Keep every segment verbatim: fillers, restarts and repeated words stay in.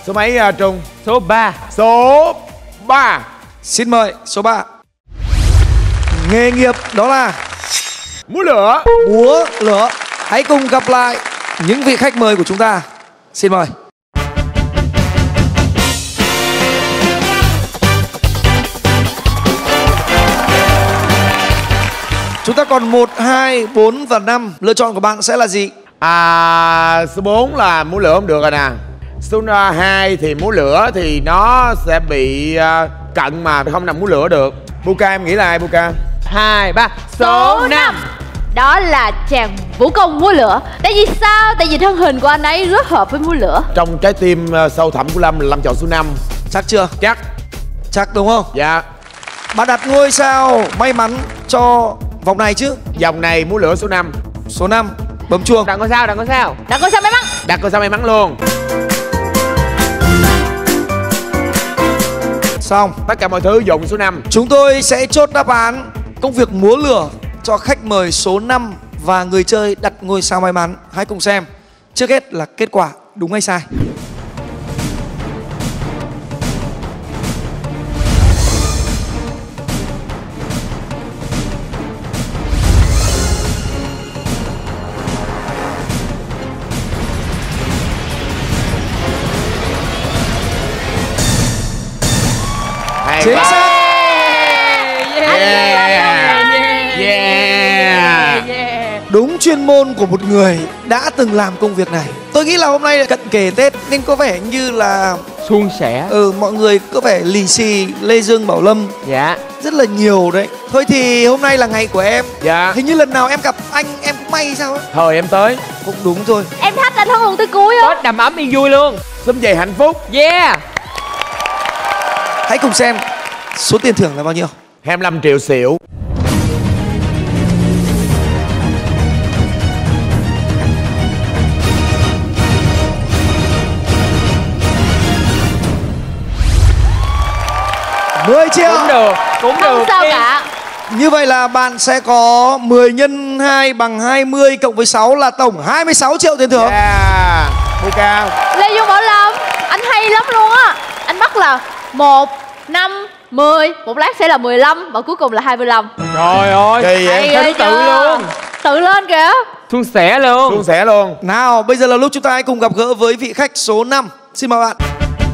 Số mấy uh, Trung? Số ba. Số ba. Xin mời số ba. Nghề nghiệp đó là múa lửa. Múa lửa. Hãy cùng gặp lại những vị khách mời của chúng ta. Xin mời. Chúng ta còn một, hai, bốn và năm. Lựa chọn của bạn sẽ là gì? À, số bốn là múa lửa không được rồi nè. Số hai thì múa lửa thì nó sẽ bị uh, cận mà không nằm múa lửa được. Buka em nghĩ là ai Buka? Hai, ba. Số năm. Đó là chàng vũ công múa lửa. Tại vì sao? Tại vì thân hình của anh ấy rất hợp với múa lửa. Trong trái tim uh, sâu thẳm của Lâm là Lâm chọn số năm. Chắc chưa? Chắc. Chắc đúng không? Dạ. Bạn đặt ngôi sao may mắn cho vòng này chứ? Vòng này múa lửa số năm. Số năm. Bấm chuông. Đặt ngôi sao, đặt ngôi sao. Đặt ngôi sao may mắn. Đặt ngôi sao may mắn luôn. Xong. Tất cả mọi thứ dùng số năm. Chúng tôi sẽ chốt đáp án công việc múa lửa cho khách mời số năm và người chơi đặt ngôi sao may mắn. Hãy cùng xem. Trước hết là kết quả đúng hay sai. Chính xác. Yeah. Yeah. Yeah. Đúng chuyên môn của một người đã từng làm công việc này. Tôi nghĩ là hôm nay cận kề Tết nên có vẻ như là suôn sẻ. Ừ, mọi người có vẻ lì xì Lê Dương Bảo Lâm. Dạ. Rất là nhiều đấy. Thôi thì hôm nay là ngày của em. Dạ. Hình như lần nào em gặp anh em cũng may sao á. Thôi em tới. Cũng đúng thôi. Em thách anh hơn luôn tới cuối á. Tết đầm ấm yên vui luôn. Sớm về hạnh phúc. Yeah. Hãy cùng xem số tiền thưởng là bao nhiêu. hai mươi lăm triệu xỉu. mười triệu. Cũng được, cũng Không được. sao Đi. cả. Như vậy là bạn sẽ có mười nhân hai bằng hai mươi cộng với sáu là tổng hai mươi sáu triệu tiền thưởng. Yeah. Buka. Lê Dương Bảo Lâm, anh hay lắm luôn á. Anh bắt là một, năm, mười. Một lát sẽ là mười lăm. Và cuối cùng là hai mươi lăm. Trời ơi. Kỳ vậy? Theo thứ tự luôn. Tự lên kìa. Suôn sẻ luôn. Suôn sẻ luôn. Nào, bây giờ là lúc chúng ta hãy cùng gặp gỡ với vị khách số năm. Xin mời bạn.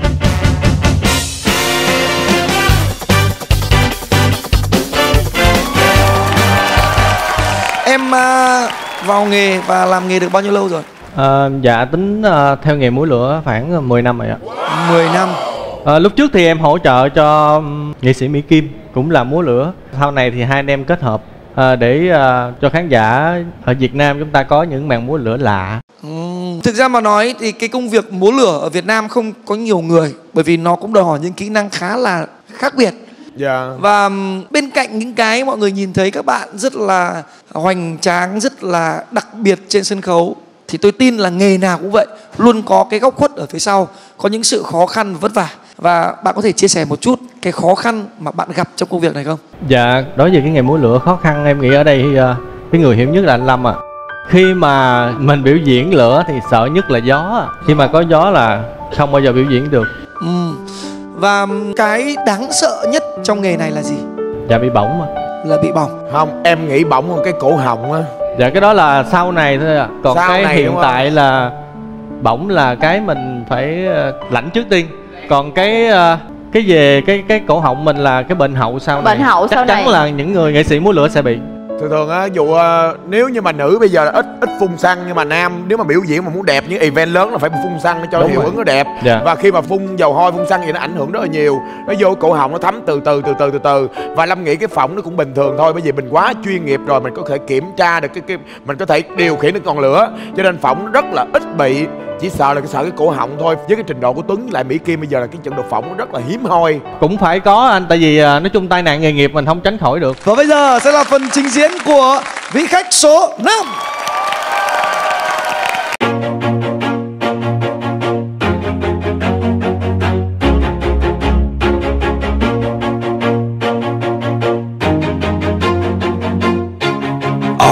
Em uh, vào nghề và làm nghề được bao nhiêu lâu rồi? À, dạ tính uh, theo nghề múa lửa khoảng mười năm rồi ạ. mười năm. À, lúc trước thì em hỗ trợ cho um, nghệ sĩ Mỹ Kim cũng là múa lửa. Sau này thì hai anh em kết hợp à, để uh, cho khán giả ở Việt Nam chúng ta có những màn múa lửa lạ. Uhm, thực ra mà nói thì cái công việc múa lửa ở Việt Nam không có nhiều người, bởi vì nó cũng đòi hỏi những kỹ năng khá là khác biệt. Dạ. Và um, bên cạnh những cái mọi người nhìn thấy các bạn rất là hoành tráng, rất là đặc biệt trên sân khấu, thì tôi tin là nghề nào cũng vậy, luôn có cái góc khuất ở phía sau, có những sự khó khăn và vất vả. Và bạn có thể chia sẻ một chút cái khó khăn mà bạn gặp trong công việc này không? Dạ, đối với cái nghề múa lửa khó khăn em nghĩ ở đây uh, cái người hiểu nhất là anh Lâm ạ. À. Khi mà mình biểu diễn lửa thì sợ nhất là gió. Khi mà có gió là không bao giờ biểu diễn được. Ừ. Và cái đáng sợ nhất trong nghề này là gì? Dạ bị bỏng mà. Là bị bỏng. Không, em nghĩ bỏng hơn cái cổ họng á. Dạ cái đó là sau này thôi ạ. À. Còn Sau cái này hiện tại là bỏng là cái mình phải uh, lãnh trước tiên. Còn cái uh, cái về cái cái cổ họng mình là cái bệnh hậu sau này. Bệnh hậu chắc sau chắn này. là những người nghệ sĩ múa lửa sẽ bị. Thường thường á, dù uh, nếu như mà nữ bây giờ là ít ít phun xăng, nhưng mà nam nếu mà biểu diễn mà muốn đẹp những event lớn là phải phun xăng để cho Đúng hiệu rồi. ứng nó đẹp. Dạ. Và khi mà phun dầu hôi, phun xăng thì nó ảnh hưởng rất là nhiều. Nó vô cổ họng nó thấm từ từ từ từ từ từ. Và Lâm nghĩ cái phỏng nó cũng bình thường thôi, bởi vì mình quá chuyên nghiệp rồi, mình có thể kiểm tra được cái cái mình có thể điều khiển được ngọn lửa, cho nên phỏng rất là ít bị. Chỉ sợ là cái sợ cái cổ họng thôi. Với cái trình độ của Tuấn lại Mỹ Kim bây giờ là cái trận độ phỏng nó rất là hiếm hoi. Cũng phải có anh, tại vì uh, nói chung tai nạn nghề nghiệp mình không tránh khỏi được. Và bây giờ sẽ là phần trình diễn của vị khách số năm.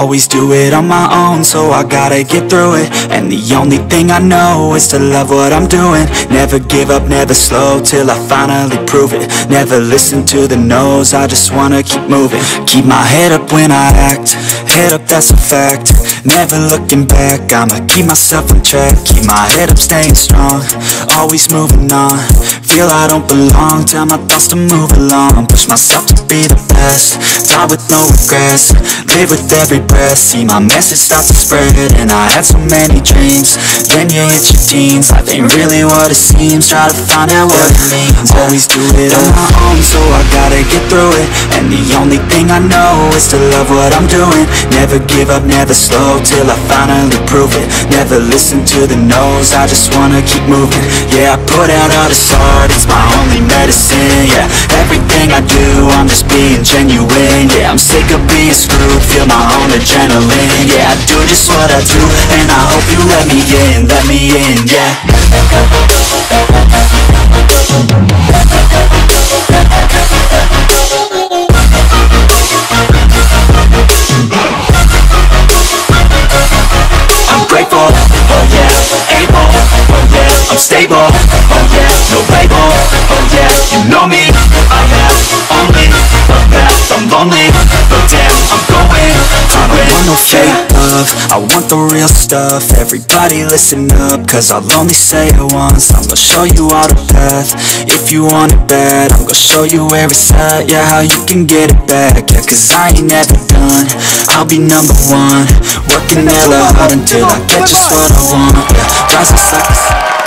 always do it on my own, so I gotta get through it. And the only thing I know is to love what I'm doing. Never give up, never slow, till I finally prove it. Never listen to the no's, I just wanna keep moving. Keep my head up when I act, head up, that's a fact. Never looking back, I'ma keep myself on track. Keep my head up, staying strong, always moving on. Feel I don't belong, tell my thoughts to move along. Push myself to be the best, die with no regrets. Live with every breath, see my message start to spread. And I had so many dreams, then you hit your teens. Life ain't really what it seems, try to find out what it means. Always do it on my own, so I gotta get through it. And the only thing I know is to love what I'm doing. Never give up, never slow, till I finally prove it. Never listen to the no's, I just wanna keep moving. Yeah, I put out all this art, it's my only medicine. Yeah, everything I do, I'm just being genuine. Yeah, I'm sick of being screwed, feel my own adrenaline. Yeah, I do just what I do, and I hope you let me in, let me in, yeah. I'm grateful, oh yeah, able, oh yeah, I'm stable, oh yeah, no label, oh yeah, you know me, I have only a path, I'm lonely, but damn, I'm going to win. I don't want no fake love, I want the real stuff. Everybody listen up, cause I'll only say it once. I'm gonna show you all the path, if you want it bad. I'm gonna show you where it's at, yeah, how you can get it back. Yeah, cause I ain't never done, I'll be number one. Working hella hard until I get just what I want. Yeah, rising suckers.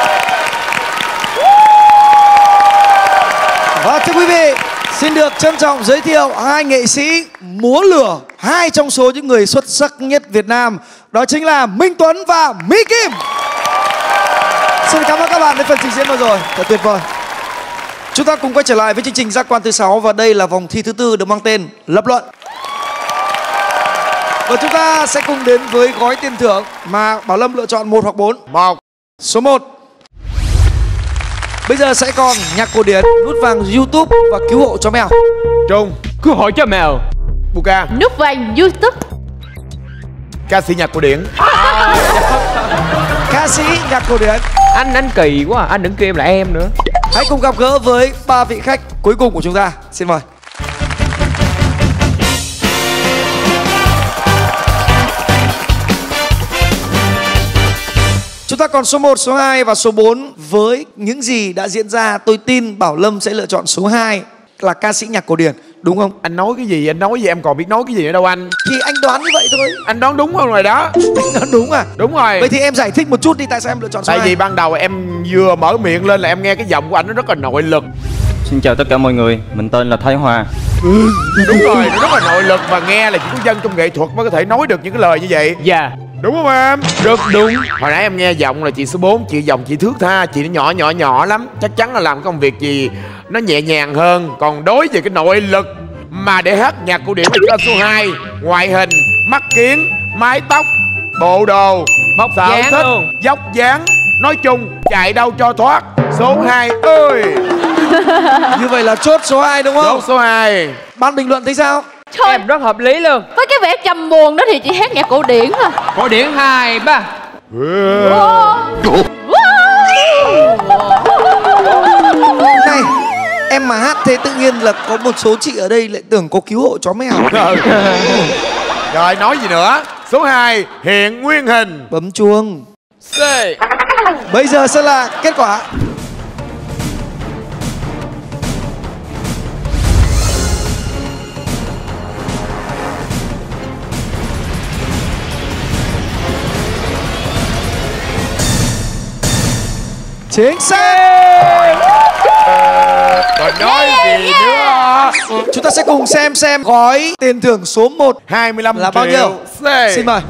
Và thưa quý vị, xin được trân trọng giới thiệu hai nghệ sĩ múa lửa, hai trong số những người xuất sắc nhất Việt Nam, đó chính là Minh Tuấn và Mỹ Kim. Xin cảm ơn các bạn đến phần trình diễn vừa rồi, thật tuyệt vời. Chúng ta cùng quay trở lại với chương trình Giác Quan thứ sáu và đây là vòng thi thứ tư được mang tên Lập Luận. Và chúng ta sẽ cùng đến với gói tiền thưởng mà Bảo Lâm lựa chọn một hoặc bốn. Một. Số một. Bây giờ sẽ còn nhạc cổ điển, nút vàng YouTube và cứu hộ chó mèo. Trung. Cứu hộ cho mèo. Buka. Nút vàng YouTube. Ca sĩ nhạc cổ điển. Ca sĩ nhạc cổ điển. Anh anh kỳ quá, anh đừng kêu em là em nữa. Hãy cùng gặp gỡ với ba vị khách cuối cùng của chúng ta. Xin mời. Chúng ta còn số một, số hai và số bốn. Với những gì đã diễn ra, tôi tin Bảo Lâm sẽ lựa chọn số hai là ca sĩ nhạc cổ điển, đúng không? Anh nói cái gì, anh nói gì em còn biết nói cái gì nữa đâu anh. Thì anh đoán như vậy thôi. Anh đoán đúng không rồi đó. Anh đoán đúng à? Đúng rồi. Vậy thì em giải thích một chút đi, tại sao em lựa chọn số Tại hai? vì ban đầu em vừa mở miệng lên là em nghe cái giọng của anh nó rất là nội lực. Xin chào tất cả mọi người, mình tên là Thái Hòa. Ừ, đúng rồi, nó rất là nội lực và nghe là chỉ có dân trong nghệ thuật mới có thể nói được những cái lời như vậy. Dạ. Đúng không em? Rất đúng. Hồi nãy em nghe giọng là chị số bốn, chị giọng chị thước tha, chị nó nhỏ nhỏ nhỏ lắm. Chắc chắn là làm công việc gì nó nhẹ nhàng hơn. Còn đối với cái nội lực mà để hát nhạc cổ điển là cho số hai. Ngoại hình, mắt kiến, mái tóc, bộ đồ, Bóc sở dáng thích, luôn. dốc dáng. Nói chung chạy đâu cho thoát. Số hai ơi. Như vậy là chốt số hai đúng không? Chốt số hai. Ban bình luận thấy sao? Thôi, Em rất hợp lý luôn. với cái vẻ trầm buồn đó thì chị hát nhạc cổ điển à. Cổ điển hai ba. Này, em mà hát thế tự nhiên là có một số chị ở đây lại tưởng có cứu hộ chó mèo. Rồi nói gì nữa. Số hai hiện nguyên hình. Bấm chuông. C. Bây giờ sẽ là kết quả. Chính xác. Còn nói gì nữa. Chúng ta sẽ cùng xem xem gói tiền thưởng số một hai mươi lăm là bao nhiêu. C. Xin mời.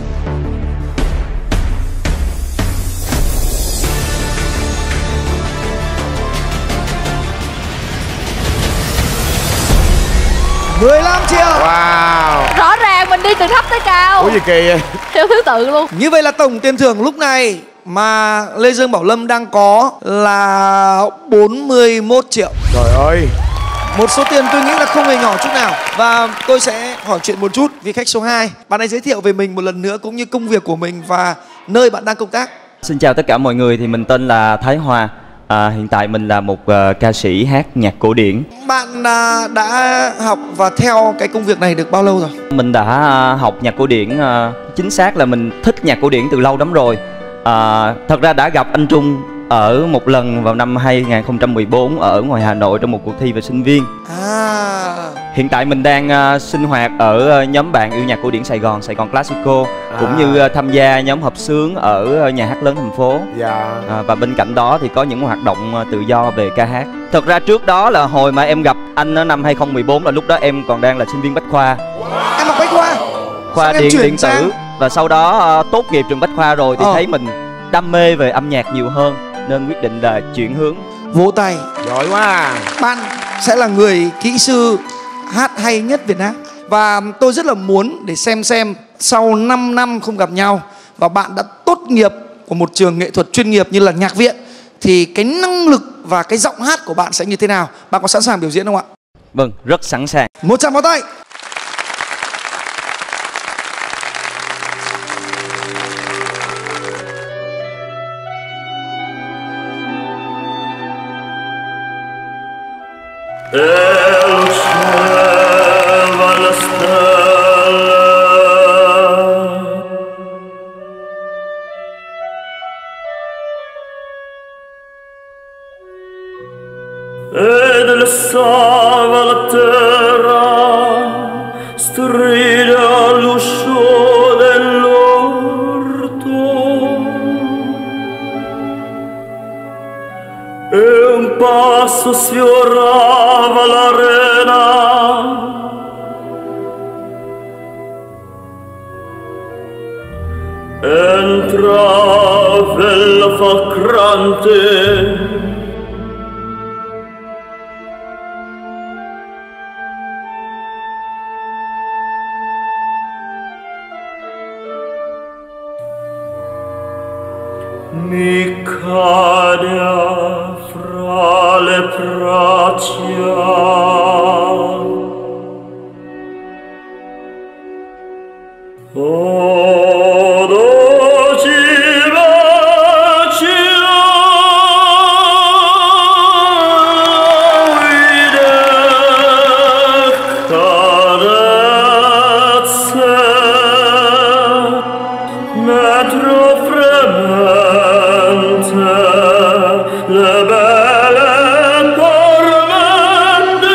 mười lăm triệu. Wow. Rõ ràng mình đi từ thấp tới cao. Ủa gì kỳ vậy? Theo thứ tự luôn. Như vậy là tổng tiền thưởng lúc này mà Lê Dương Bảo Lâm đang có là bốn mươi mốt triệu. Trời ơi. Một số tiền tôi nghĩ là không hề nhỏ chút nào. Và tôi sẽ hỏi chuyện một chút vị khách số hai. Bạn hãy giới thiệu về mình một lần nữa cũng như công việc của mình và nơi bạn đang công tác. Xin chào tất cả mọi người, thì mình tên là Thái Hòa. À, hiện tại mình là một uh, ca sĩ hát nhạc cổ điển. Bạn à, đã học và theo cái công việc này được bao lâu rồi? Mình đã uh, học nhạc cổ điển, uh, chính xác là mình thích nhạc cổ điển từ lâu lắm rồi. À, thật ra đã gặp anh Trung ở một lần vào năm hai không một bốn ở ngoài Hà Nội trong một cuộc thi về sinh viên. À. Hiện tại mình đang uh, sinh hoạt ở uh, nhóm bạn yêu nhạc cổ điển Sài Gòn, Sài Gòn Classical, À. cũng như uh, tham gia nhóm hợp xướng ở uh, nhà hát lớn thành phố. Dạ. À, và bên cạnh đó thì có những hoạt động uh, tự do về ca hát. Thật ra trước đó là hồi mà em gặp anh ở năm hai không một bốn là lúc đó em còn đang là sinh viên Bách Khoa. Em học Bách Khoa? Khoa Sao em điện chuyển điện tử. sang? Và sau đó uh, tốt nghiệp trường Bách Khoa rồi thì Ờ. thấy mình đam mê về âm nhạc nhiều hơn nên quyết định là chuyển hướng. Vỗ tay. Giỏi quá à. Bạn sẽ là người kỹ sư hát hay nhất Việt Nam. Và tôi rất là muốn để xem xem sau năm năm không gặp nhau và bạn đã tốt nghiệp của một trường nghệ thuật chuyên nghiệp như là nhạc viện, thì cái năng lực và cái giọng hát của bạn sẽ như thế nào? Bạn có sẵn sàng biểu diễn không ạ? Vâng, rất sẵn sàng. Một tràng pháo tay. El cielo va la stella ed il sale la terra strida l'uscio dell'orto e un passo sfiorava l'arena entrava la falcrante mi cadea fra le braccia oh dolci baci vide carezze metro fremente le belle tormente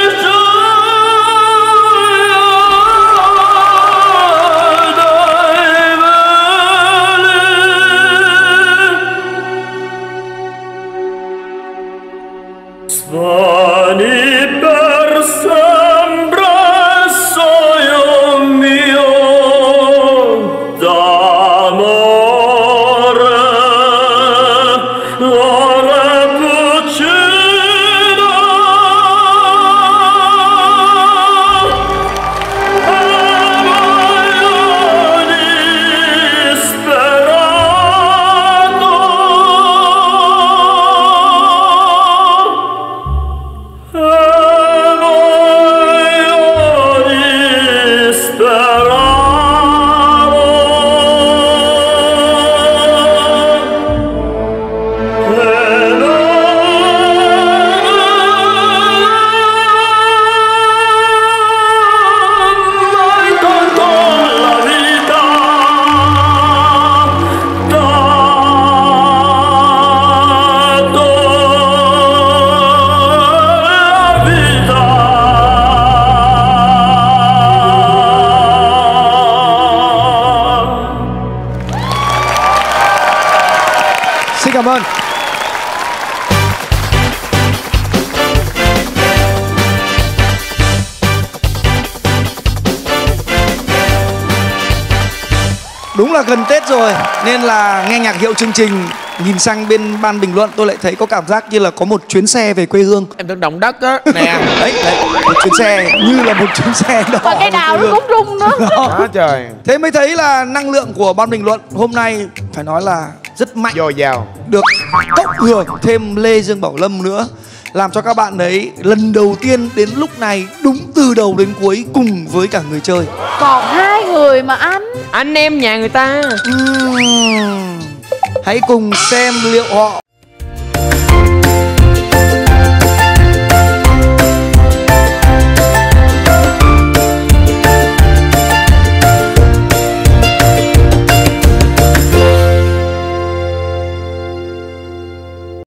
dai veli svani per sempre sogno mio d'amore ora cucina e voglio disperato e voglio Xin cảm ơn. Đúng là gần Tết rồi nên là nghe nhạc hiệu chương trình, nhìn sang bên ban bình luận tôi lại thấy có cảm giác như là có một chuyến xe về quê hương. Em tưởng động đất á. Nè. Đấy, đấy, một chuyến xe như là một chuyến xe đó. Và cái đào nó cũng rung nữa. Đó trời. Thế mới thấy là năng lượng của ban bình luận hôm nay phải nói là rất mạnh. Dồi dào. Được cộng hưởng thêm Lê Dương Bảo Lâm nữa làm cho các bạn ấy lần đầu tiên đến lúc này đúng từ đầu đến cuối cùng với cả người chơi. Còn hai người mà anh. Anh em nhà người ta. Uhm. Hãy cùng xem liệu họ